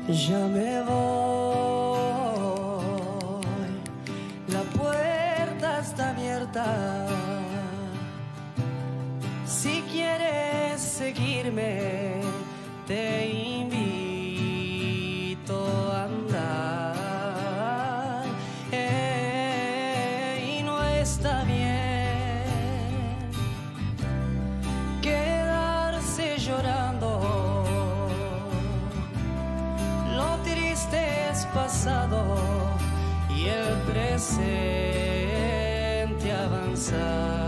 Ya me voy, la puerta está abierta. Si quieres seguirme, te invito a andar. Y no está bien quedarse llorando. Lo triste es pasado y el presente avanzar.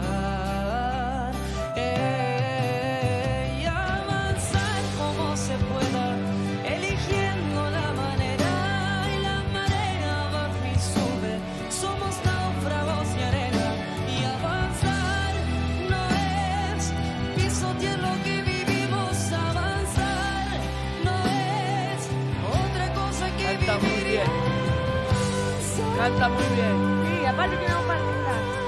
Y avanzar como se pueda, eligiendo la manera, y la marea baja y sube. Somos náufragos y arena, y avanzar no es pisotear lo que vivimos. Avanzar no es otra cosa que Canta muy bien. Canta muy bien. Sí, aparte que no participa.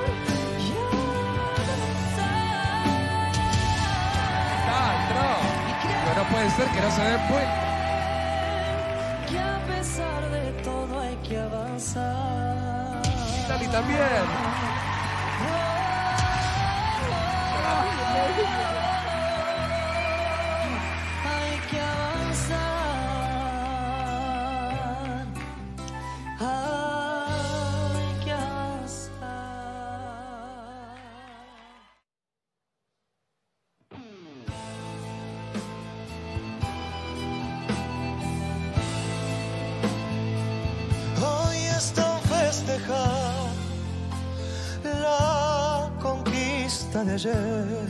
Pero no puede ser que no se den cuenta. Que a pesar de todo hay que avanzar. Dani también. Hay que avanzar. Hay que avanzar. Hoy están festejando la conquista de ayer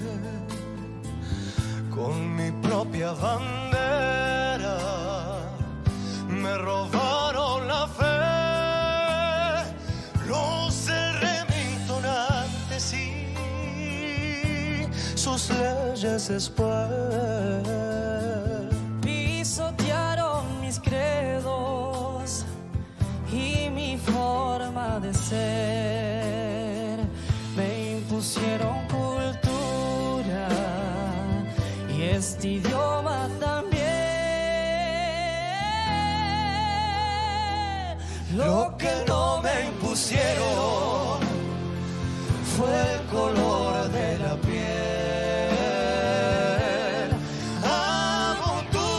con mi propia bandera. Me robaron la fe, los del Remington antes y sus leyes después. Pisotearon mis credos y mi forma de ser. Me impusieron cultura y este idioma también. Lo que no me impusieron fue el color de la piel. Amo tu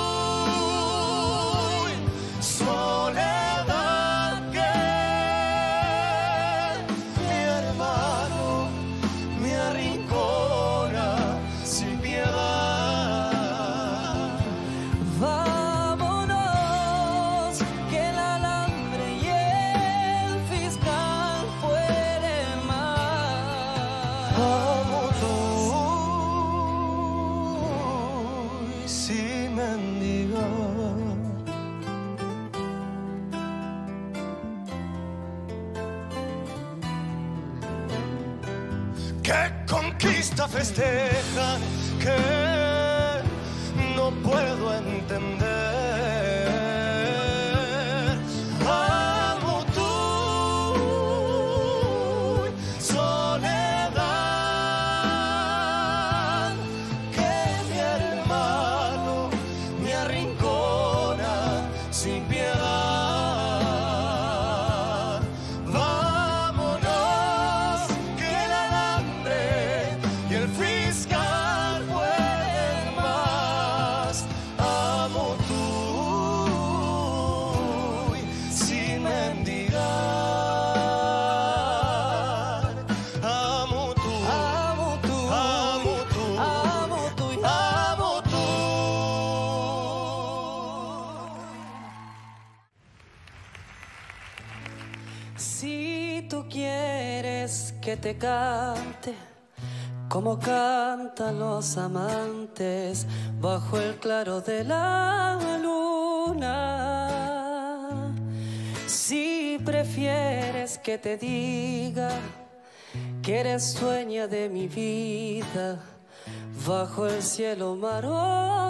soledad, que mi hermano me arrincona sin piedad. Vámonos, que el alambre y el fiscal pueden más. Amo tu sin mendigar. ¿Qué conquista festejan que no puedo entender? Amo tu soledad, que mi hermano me arrincona sin piedad. Vámonos, que el alambre y el fiscal pueden más. Amo tu sin mendigar. Amo tu, amo tu, amo tu, amo tu, amo tu. Si tú quieres que te cante como cantan los amantes bajo el claro de la luna, si prefieres que te diga que eres dueña de mi vida bajo el cielo, mar o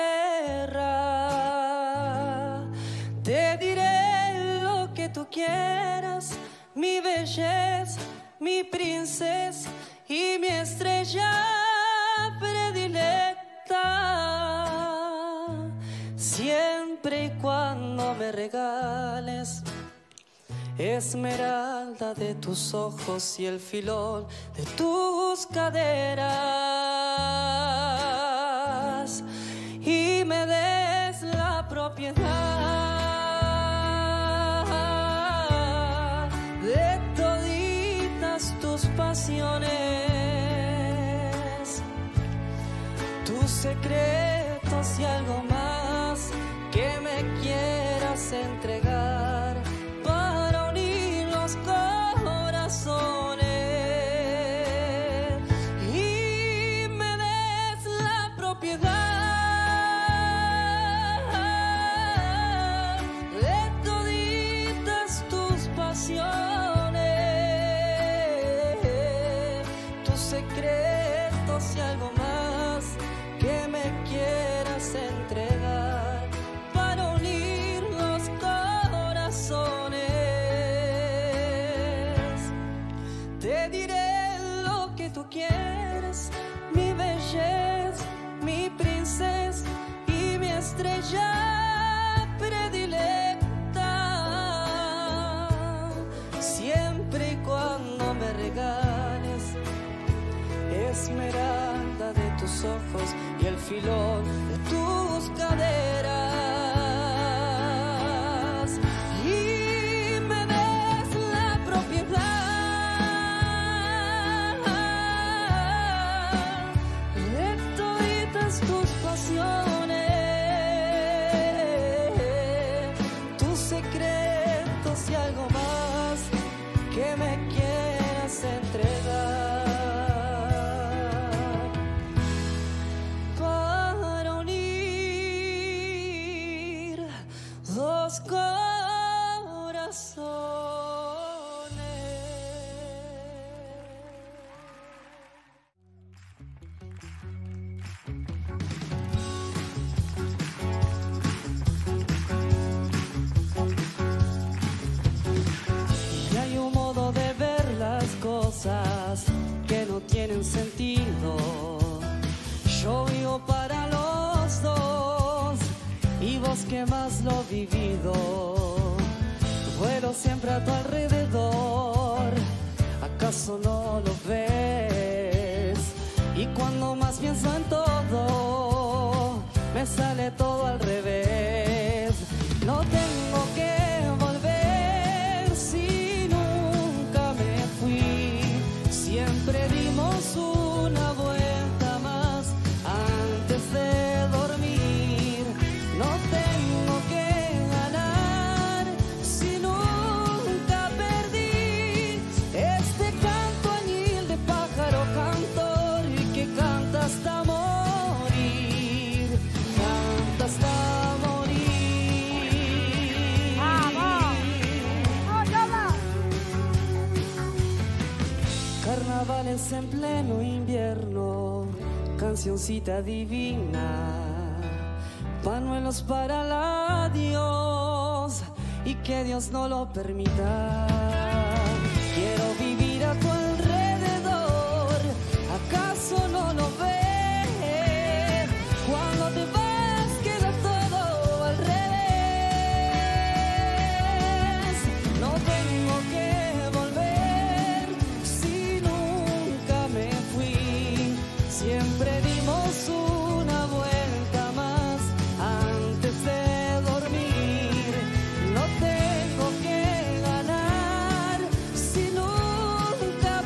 tierra, te diré lo que tú quieras, mi belleza, mi princesa y mi estrella predilecta. Si siempre y cuando me regales esmeralda de tus ojos y el filón de tus caderas, y me des la propiedad de toditas tus pasiones, tus secretos y algo más que me quieras entregar para unir los corazones, y me des la propiedad de toditas tus pasiones, tus secretos y algo más que me quieras entregar para unir los corazones. Te diré lo que tú quieres, mi belleza, mi princesa y mi estrella predilecta, siempre y cuando me regales esmeralda de tus ojos y el filón de tus caderas, y me des la propiedad de toditas tus pasiones, tus secretos y algo más que me quieras entregar para unir dos corazones. Y hay un modo de ver las cosas que no tienen sentido. Yo vivo para los dos y vos que más lo vivido. Vuelo siempre a tu alrededor, ¿acaso no lo ves? Y cuando más pienso en todo, me sale todo al revés. No tengo que volver si nunca me fui. Siempre dimos una vuelta más antes de dormir. No tengo que ganar si nunca perdí. Este canto añil de pájaro cantor y que canta hasta morir, canta hasta morir. Carnavales en pleno invierno, cancioncita divina, pañuelos para el adiós y que Dios no lo permita. Quiero vivir a tu alrededor, ¿acaso no lo ves? Cuando te vas queda todo al revés. No tengo que volver si nunca me fui. Siempre dimos una vuelta más antes de dormir. No tengo que ganar si nunca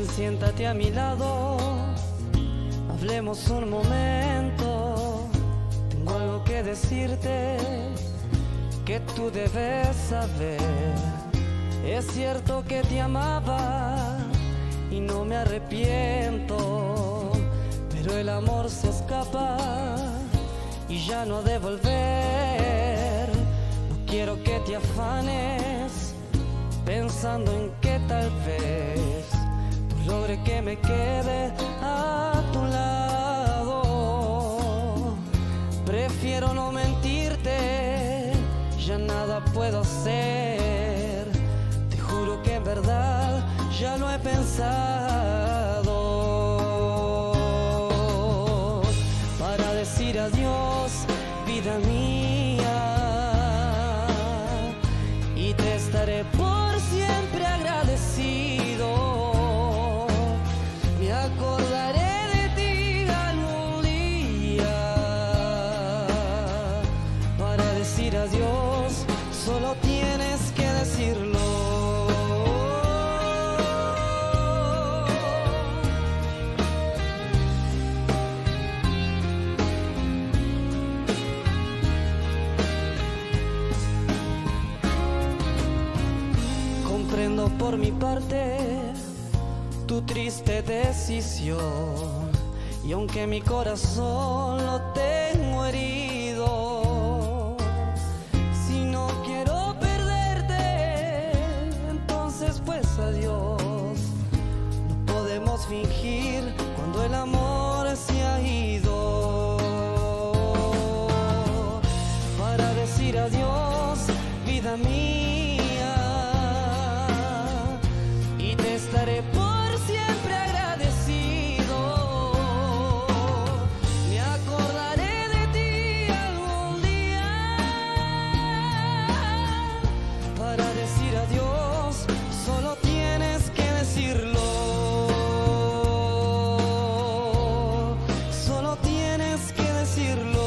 Ven, siéntate a mi lado, hablemos un momento. Tengo algo que decirte que tú debes saber. Es cierto que te amaba y no me arrepiento, pero el amor se escapa y ya no ha de volver. No quiero que te afanes pensando en que tal vez tú logre que me quede a tu lado. Prefiero no mentirte, ya nada puedo hacer. Te juro que en verdad ya lo he pensado. Para decir adiós, vida mía, y te estaré por siempre agradecido. Me acordaré de ti algún día. Para decir adiós, solo tienes que decirlo. Comprendo por mi parte tu triste decisión, y aunque mi corazón lo tengo herido, si no quiero perderte, entonces pues adiós. No podemos fingir cuando el amor se ha ido. Para decir adiós, vida mía, y te estaré por siempre agradecido. Me acordaré de ti algún día. Para decir adiós, solo tienes que decirlo. Solo tienes que decirlo.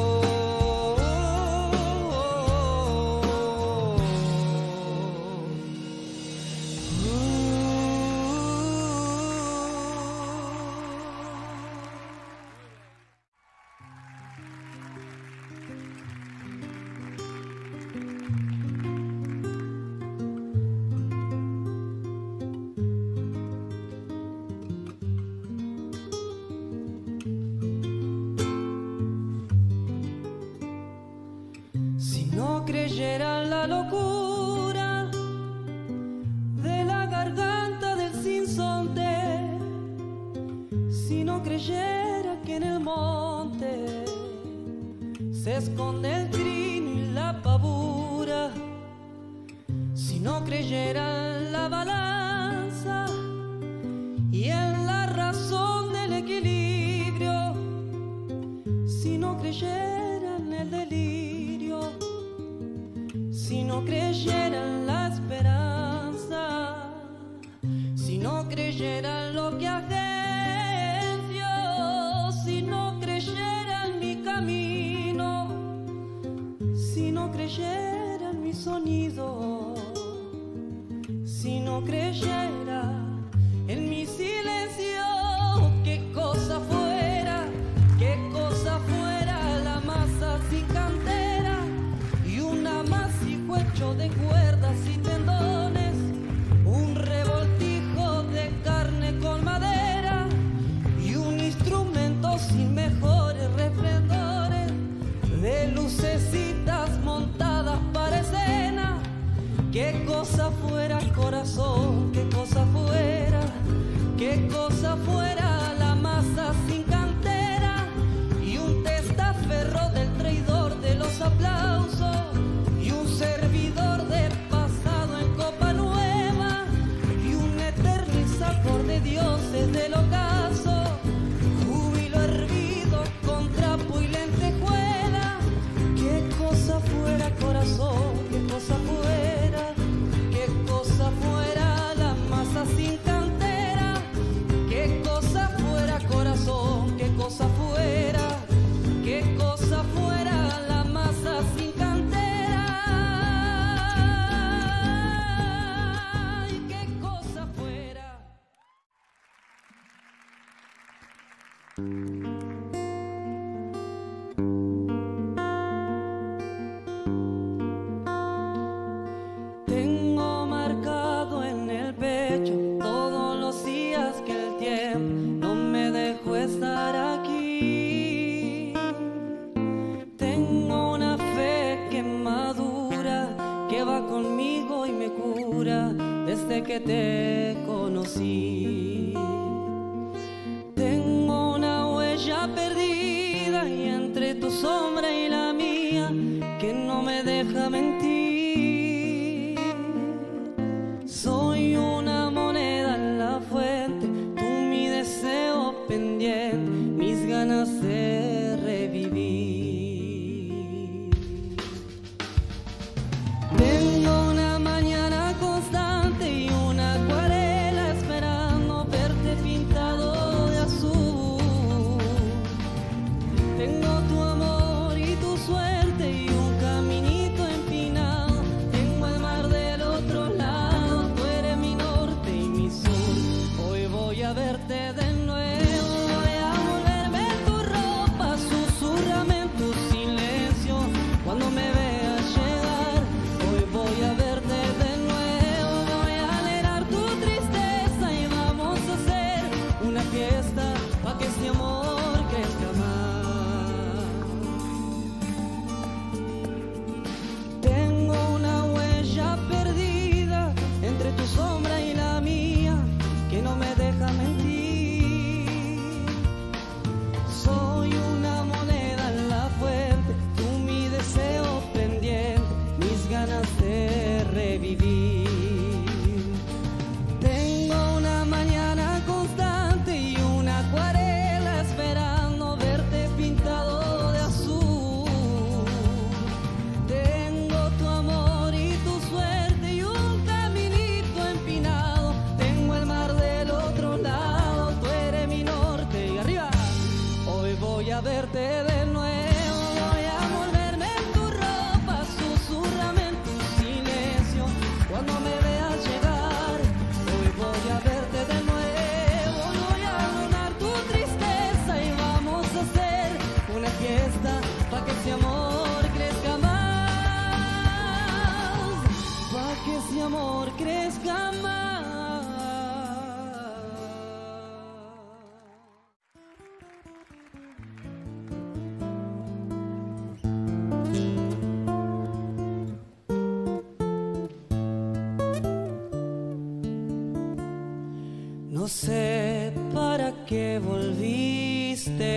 Si no creyera en la locura de la garganta del sinsonte, si no creyera que en el monte se esconde el trino y la pavura, si no creyera en la balanza y en la razón del equilibrio, si no creyera en el delirio, si no creyera en la esperanza, si no creyera en lo que agencio, si no creyera en mi camino, si no creyera en mi sonido, si no creyera en mi silencio, qué cosa fuera la masa sin cantera y un amasijo hecho de cuerdas y tendones, un revoltijo de carne con madera y un instrumento sin mejores reflendores, de lucecitas montadas para escena. Qué cosa fuera, corazón, qué cosa fuera la masa sin cantera y un testaferro del traidor de los aplausos y un servidor de pasado en copa nueva y un eternizador de dioses del ocaso, júbilo hervido con trapo y lentejuela. Qué cosa fuera, corazón, qué cosa fuera la masa sin cantera, qué cosa Tengo marcado en el pecho todos los días que el tiempo no me dejó estar aquí. Tengo una fe que madura, que va conmigo y me cura desde que te conocí. Tengo una huella perdida y entre tu sombra y la mía que no me deja mentir. Soy una moneda en la fuente, tú mi deseo pendiente, mis ganas de revivir. Tengo una mañana constante y una acuarela esperando verte pintado de azul. Tengo tu amor y tu suerte y un caminito empinado. Tengo el mar del otro lado, tú eres mi norte y mi sur. Hoy voy a verte de nuevo, voy a volverme en tu ropa, susurrame en tu silencio cuando me veas llegar. Hoy voy a verte de nuevo, voy a alegrar tu tristeza y vamos a hacer una fiesta pa' que este amor crezca más. Tengo una huella perdida entre tu sombra y la mía que no me deja mentir. Soy una moneda en la fuente, tú mi deseo pendiente, mis ganas de revivir. Tengo una mañana constante y una acuarela esperando verte pintado de azul. Tengo tu amor y tu suerte y un caminito empinado. Tengo el mar del otro lado, tú eres mi norte y arriba. Hoy voy a verte de nuevo, voy a volverme en tu ropa, susurrame en tu silencio cuando me veas llegar. Hoy voy a verte de nuevo, voy a donar tu tristeza y vamos a hacer una fiesta pa' que ese amor crezca más, pa' que ese amor crezca más. No sé para qué volviste,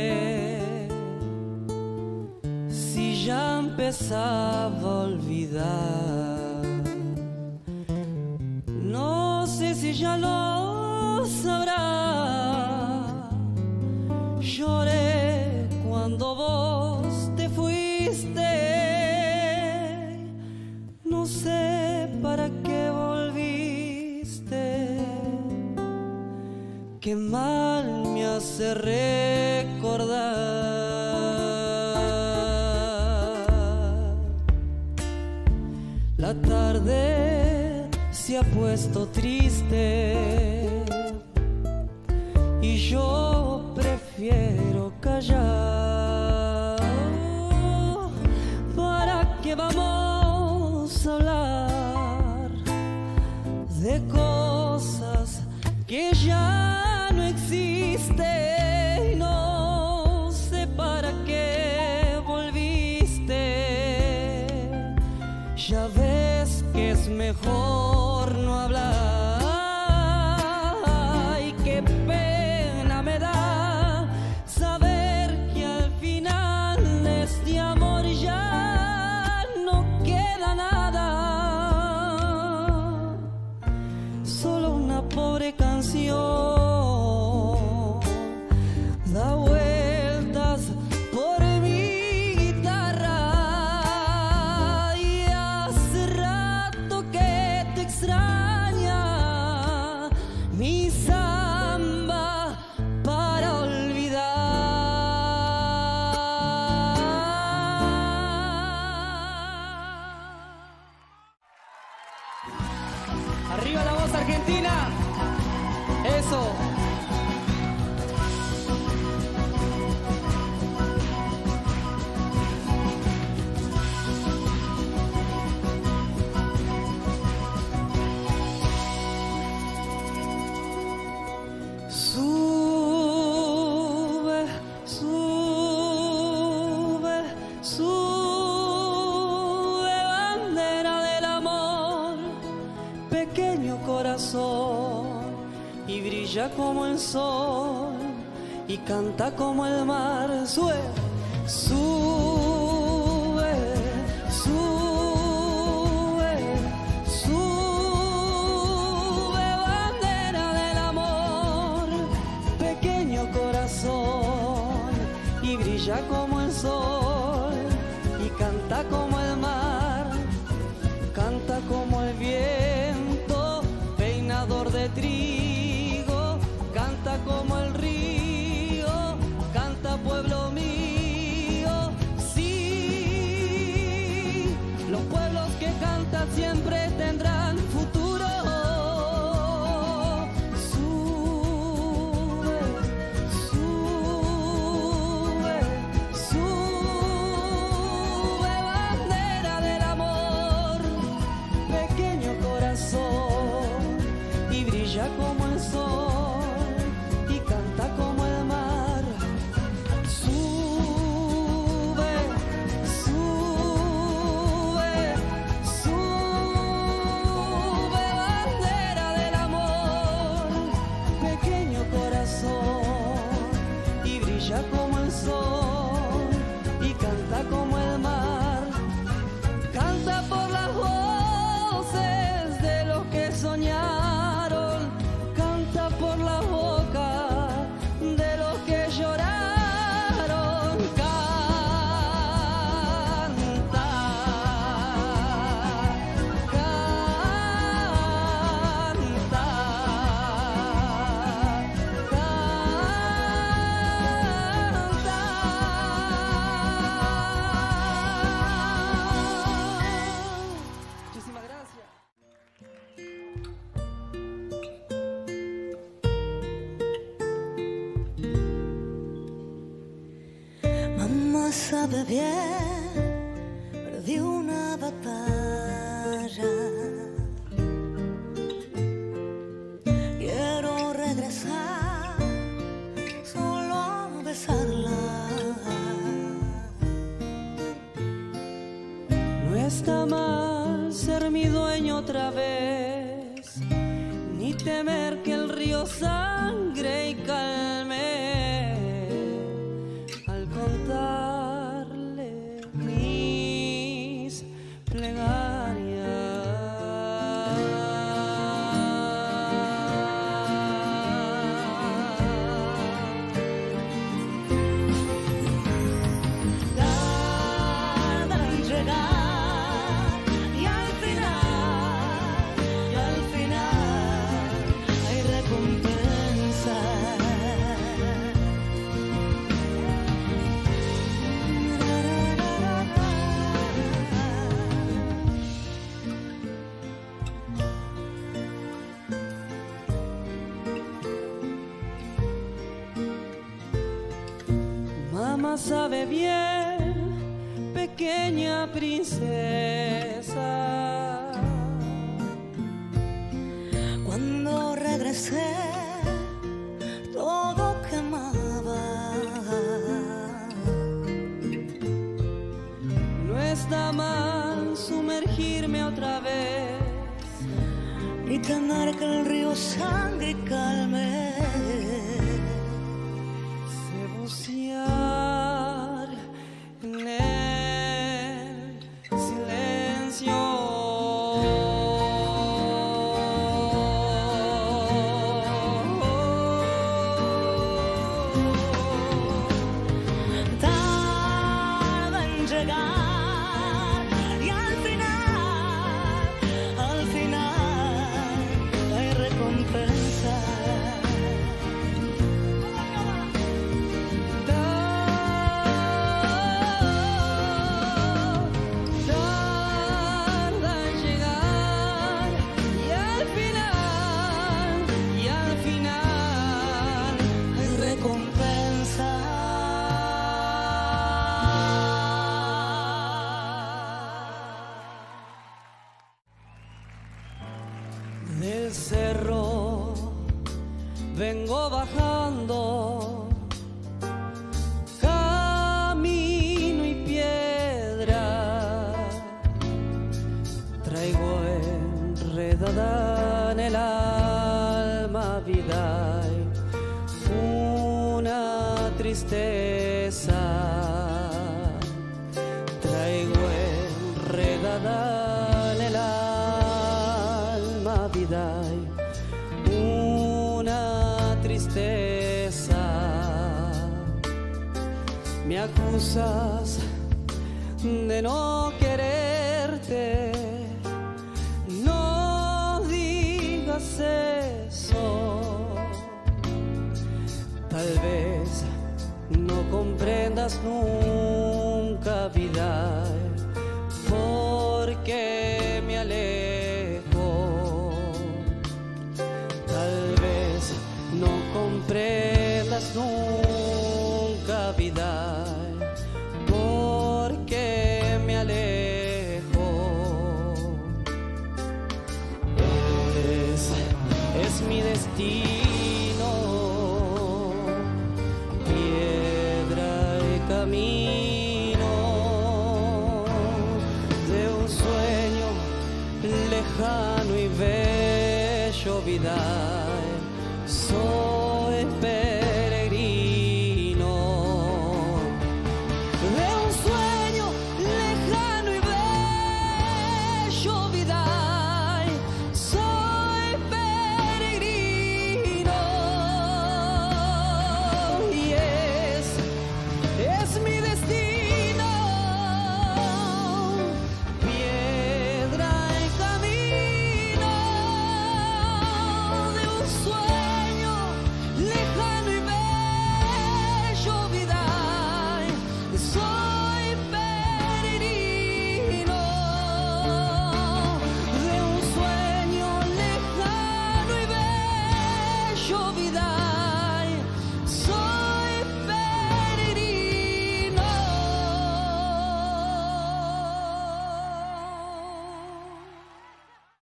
si ya empezaba a olvidar. No sé si ya lo sabrás. Lloré cuando vos te fuiste. No sé para qué volviste. Qué mal me hace recordar. La tarde se ha puesto triste y yo prefiero callar. ¿Para qué vamos a hablar de cosas que ya no existen? No sé para qué volviste. Ya ves que es mejor no hablar. Ay, qué pena me da saber que al final de este amor ya no queda nada. Solo una pobre canción da vueltas por mi guitarra y hace rato que te corazón y brilla como el sol y canta como el mar. Sube, sube, sube, sube, bandera del amor, pequeño corazón y brilla como el sol y canta como el mar, canta como el viento, peinador de trigo, canta como el río, canta pueblo mío. Sí, los pueblos que cantan siempre tendrán futuro. Sube, sube, sube, bandera del amor, pequeño corazón y brilla como el sol y canta como el mar. Sube, sube, sube, bandera del amor, pequeño corazón y brilla como el sol y canta como el mar. Canta por las voces de los que soñaron, canta por la boca de los que lloraron. Canta, muchísimas gracias. Mamá sabe bien, perdí una batalla. Quiero regresar solo a besarla. No está mal ser mi dueño otra vez, ni temer que el río sangre y calme al contarle mis plegarias. Tarda en llegar y al final hay recompensa. Mamá sabe bien, pequeña princesa. Cuando regresé, todo quemaba. No está mal sumergirme otra vez, Ni temer que el río sangre y calme. sé bucear en el silencio. Tarda en llegar y al final hay recompensa. Tarda en llegar y al final Hay recompensa. del cerro vengo bajando, camino y piedra traigo enredada en el tristeza traigo enredada en el alma, vida, una tristeza. Me acusas de no quererte, no digas eso. Tal vez no comprendas nunca, vida, porque me alejo. Tal vez no comprendas nunca, vida, porque me alejo. Es mi destino, piedra y camino de un sueño lejano y bello, vida.